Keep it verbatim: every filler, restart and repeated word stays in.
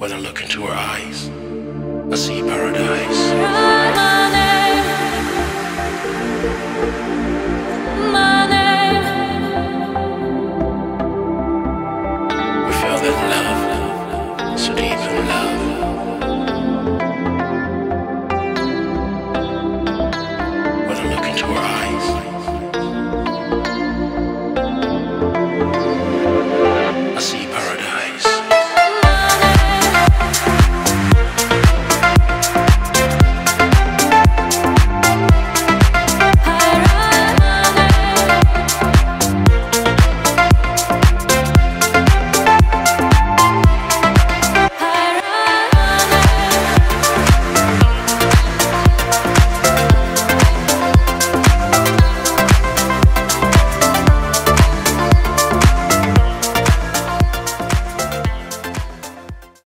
When I look into her eyes, I see paradise. My name, my name. We feel that love, so deep in love.